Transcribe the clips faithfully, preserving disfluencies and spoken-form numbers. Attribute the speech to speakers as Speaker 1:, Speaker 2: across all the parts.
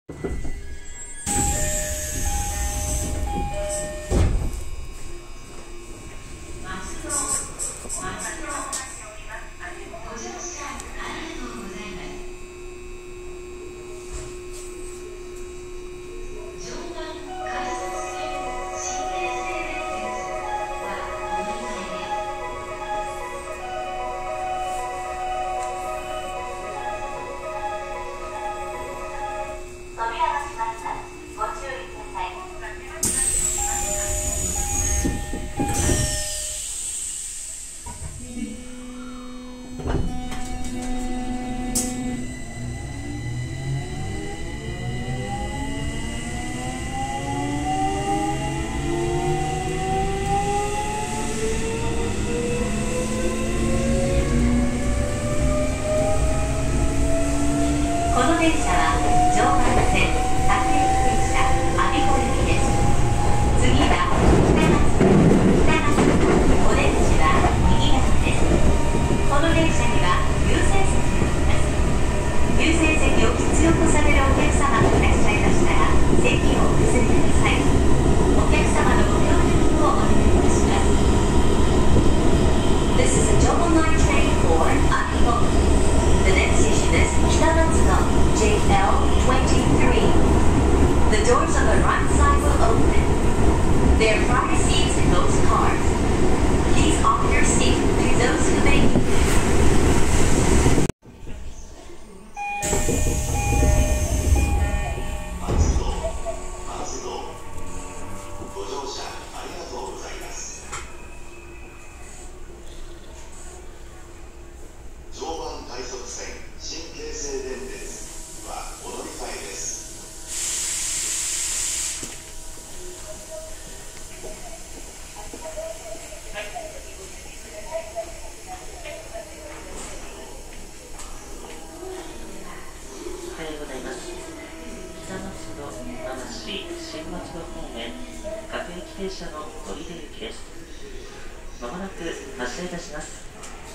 Speaker 1: 停車の取手行きです。まもなく発車いたします。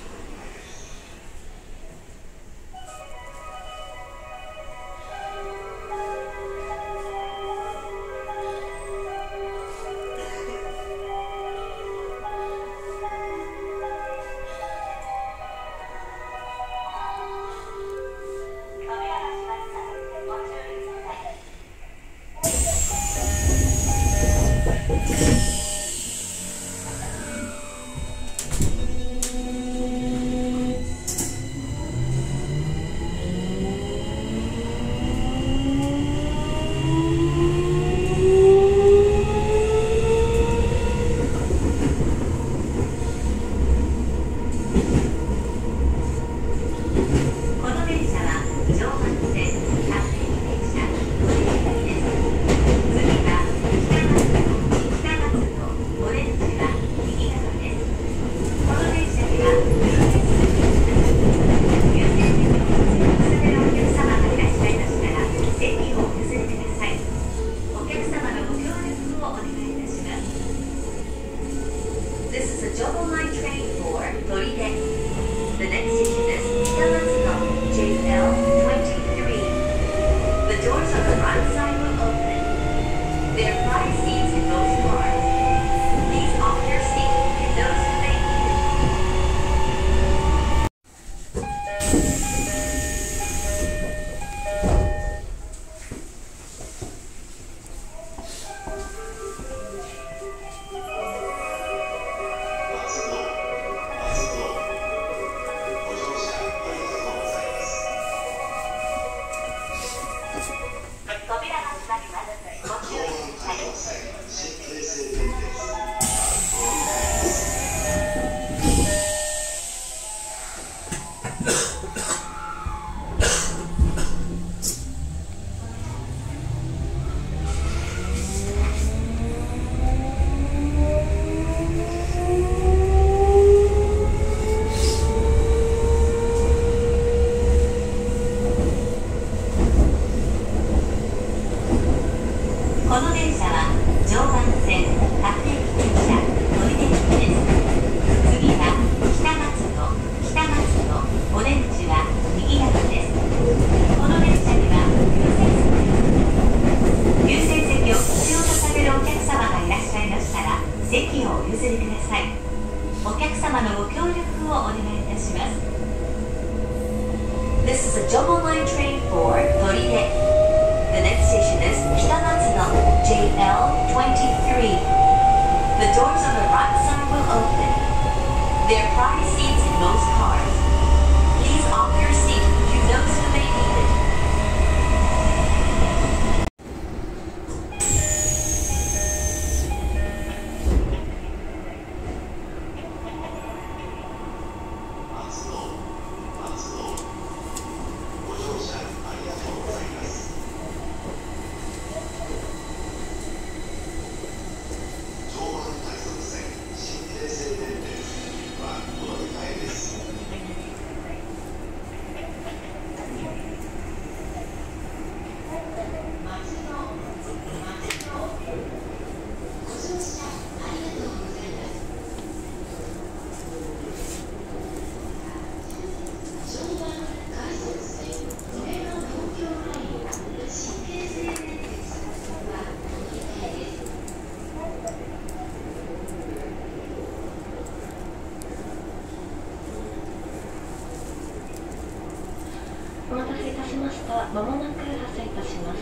Speaker 2: この電車は常磐線各駅停車取手行きです。次は北松戸、北松戸、お出口は右側です。この電車には優先席があります。 J L twenty-three. The doors on the right side will open. There are prize seats in most cars. Please offer your seat to those who may need it.
Speaker 3: お待たせいたしました。まもなく発車いたします。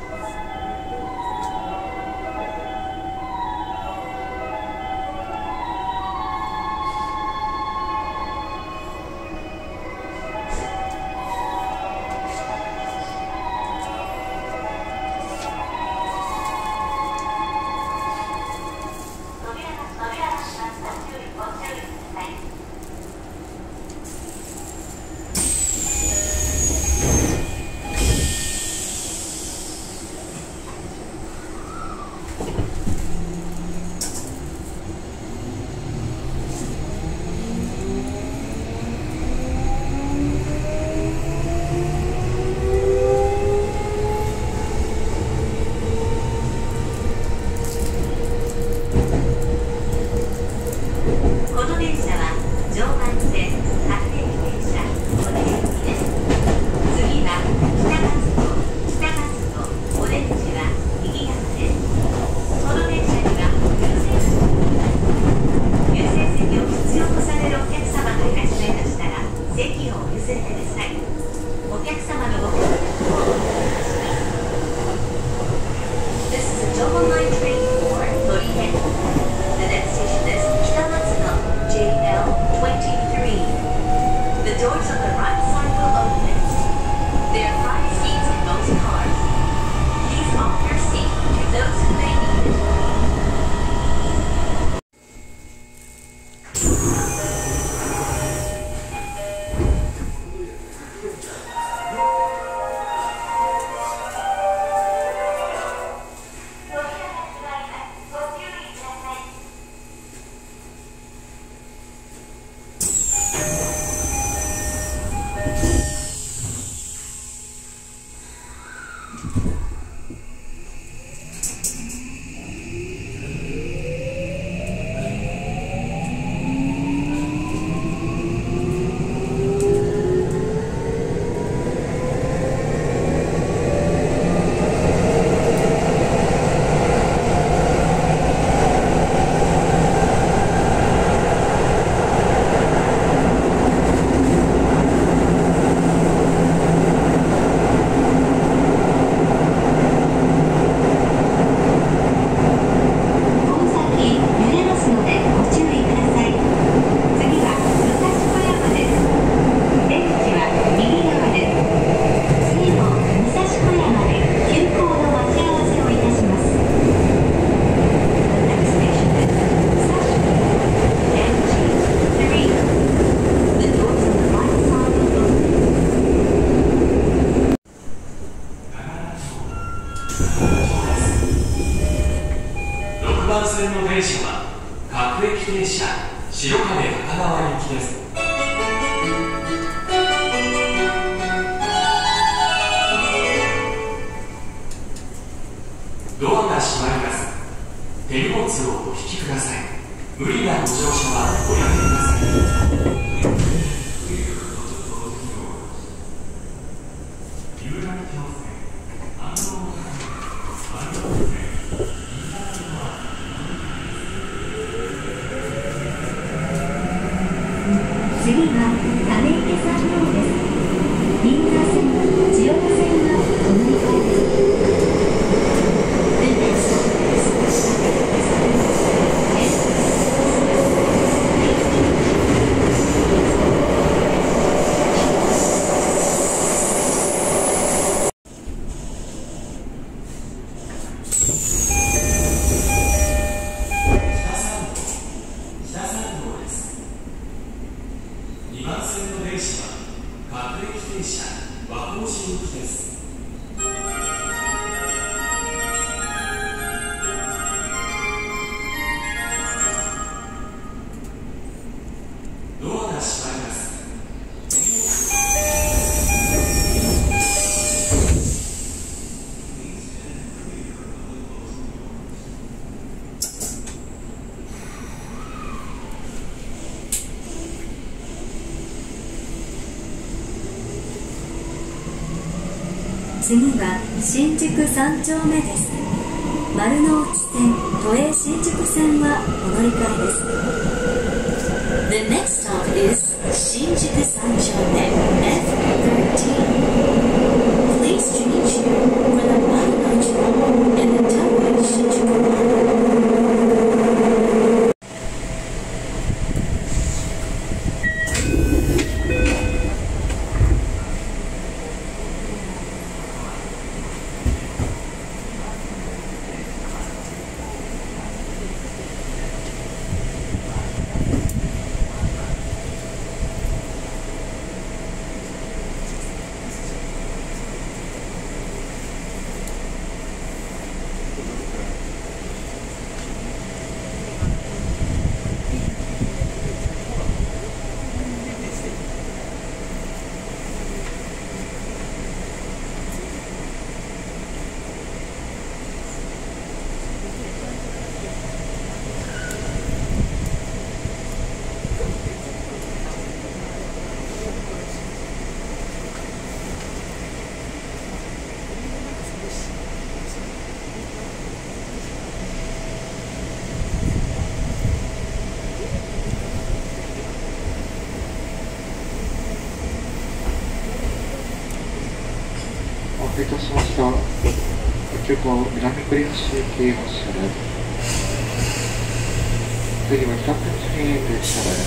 Speaker 4: 線の電車は各駅停車白金高輪行きです。ドアが閉まります。手荷物をお引きください。無理なご乗車はおやめください。
Speaker 2: 次は溜池山王です。銀座線、千代田線がお乗り換えです。
Speaker 5: 次は新宿三丁目です。丸の内線、都営新宿線はお乗り換えです。
Speaker 2: The next stop is 新宿三丁目 エフthirteen. Please change here for the Marunouchi line and the Toei Shinjuku line.
Speaker 6: お待たせいたしました。急行南栗橋駅発車です。次は北千住に停車です。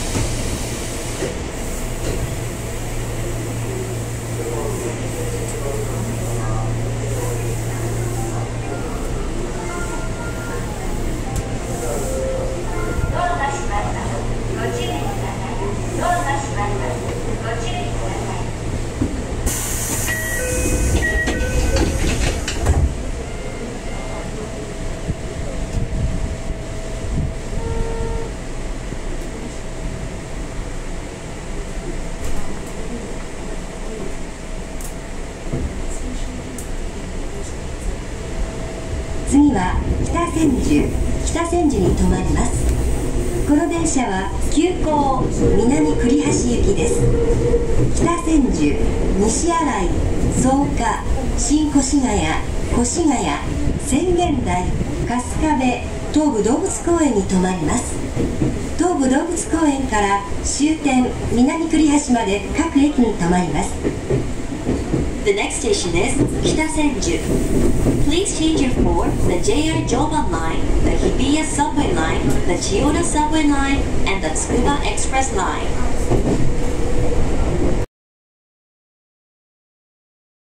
Speaker 7: 次は北千住北千住に停まります。この電車は急行南栗橋行きです。北千住、西新井、草加、新越谷、越谷、浅間台、春日部、東武動物公園に停まります。東武動物公園から終点南栗橋まで各駅に停まります。
Speaker 2: The next station is 北千住. Please change your for the J R Joban line, the Hibiya subway line, the Chiyoda subway line, and the Tsukuba express line.